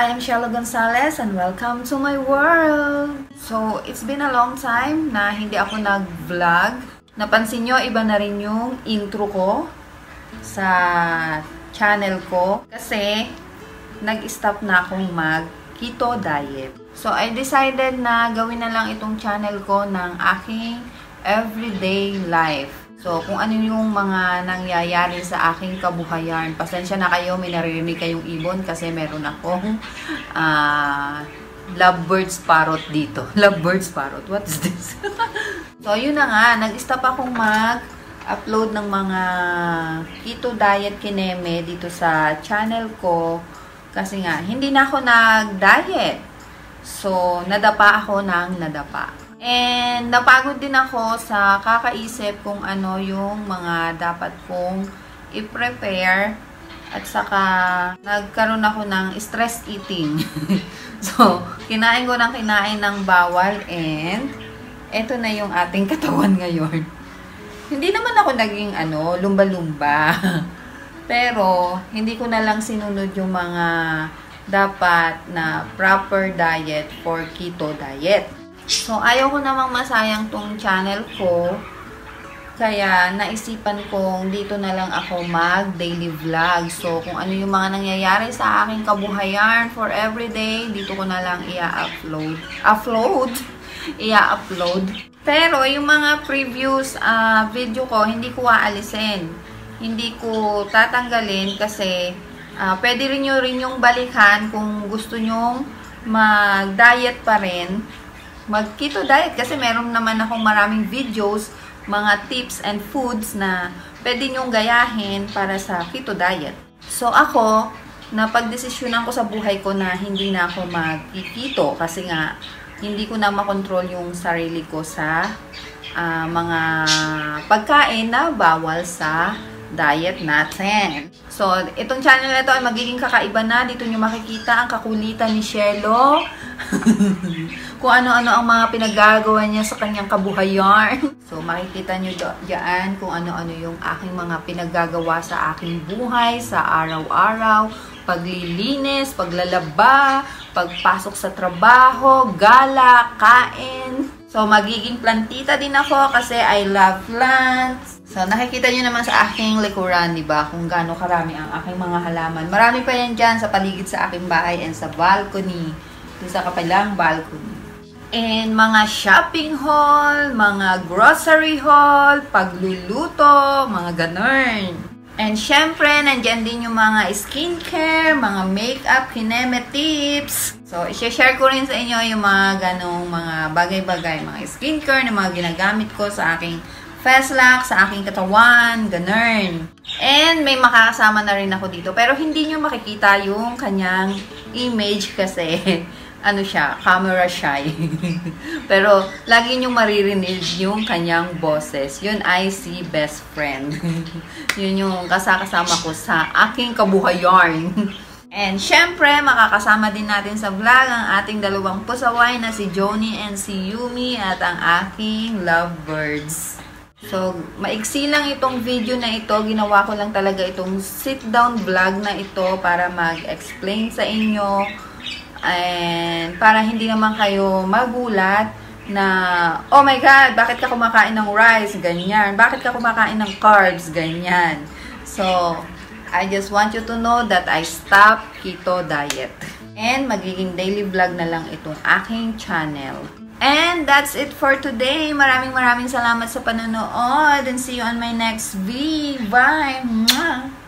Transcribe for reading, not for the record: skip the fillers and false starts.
I am Shelo Gonzalez and welcome to my world! So, it's been a long time na hindi ako nag-vlog. Napansin nyo, iba na rin yung intro ko sa channel ko kasi nag-stop na akong mag-keto diet. So, I decided na gawin na lang itong channel ko ng aking everyday life. So, kung ano yung mga nangyayari sa aking kabuhayan. Pasensya na kayo, may naririnig kayong ibon kasi meron akong lovebirds parrot dito. Lovebirds parrot, what is this? So, yun na nga, nag-stop akong mag-upload ng mga keto diet kineme dito sa channel ko. Kasi nga, hindi na ako nag-diet. So, nadapa ako ng nadapa. And napagod din ako sa kakaisip kung ano yung mga dapat kong i-prepare at saka nagkaroon ako ng stress eating. So, kinain ko ng bawal and eto na yung ating katawan ngayon. Hindi naman ako naging lumba-lumba. Pero, hindi ko na lang sinunod yung mga dapat na proper diet for keto diet. So, ayaw ko namang masayang tong channel ko. Kaya, naisipan kong dito na lang ako mag-daily vlog. So, kung ano yung mga nangyayari sa aking kabuhayan for everyday, dito ko na lang i-upload. Pero, yung mga previous video ko, hindi ko aalisin. Hindi ko tatanggalin kasi pwede rin yung balikan kung gusto nyong mag-diet pa rin. Mag-keto diet kasi meron naman akong maraming videos, mga tips and foods na pwede nyong gayahin para sa keto diet. So ako, napagdesisyonan ko sa buhay ko na hindi na ako mag-keto kasi nga hindi ko na makontrol yung sarili ko sa mga pagkain na bawal sa diet natin. So, itong channel na ito ay magiging kakaiba na. Dito nyo makikita ang kakulitan ni Shelo. Kung ano-ano ang mga pinagagawa niya sa kanyang kabuhayan. So, makikita nyo dyan kung ano-ano yung aking mga pinaggagawa sa aking buhay, sa araw-araw, paglilinis, paglalaba, pagpasok sa trabaho, gala, kain. So, magiging plantita din ako kasi I love plants. So, nakikita nyo naman sa aking likuran, diba? Kung gaano karami ang aking mga halaman. Marami pa yan dyan sa paligid sa aking bahay and sa balcony. Doon sa kapilang balcony. And mga shopping haul, mga grocery haul, pagluluto, mga ganun. And syempre, nandyan din yung mga skincare, mga makeup, kineme tips. So, i-share ko rin sa inyo yung mga ganong mga bagay-bagay, mga skincare na mga ginagamit ko sa aking face lock, sa aking katawan, ganun. And may makakasama na rin ako dito. Pero hindi nyo makikita yung kanyang image kasi siya, camera shy. Pero lagi nyo maririnig yung kanyang boses. Yun ay si best friend. Yun yung kasama ko sa aking kabuhayan. And syempre, makakasama din natin sa vlog ang ating dalawang pusaway na si Joni and si Yumi at ang aking lovebirds. So, maiksi lang itong video na ito. Ginawa ko lang talaga itong sit-down vlog na ito para mag-explain sa inyo. And para hindi naman kayo magulat na, oh my God, bakit ka kumakain ng rice? Ganyan. Bakit ka kumakain ng carbs? Ganyan. So, I just want you to know that I stopped keto diet. And magiging daily vlog na lang itong aking channel. And that's it for today. Maraming salamat sa panonood and see you on my next video. Bye! Mwah!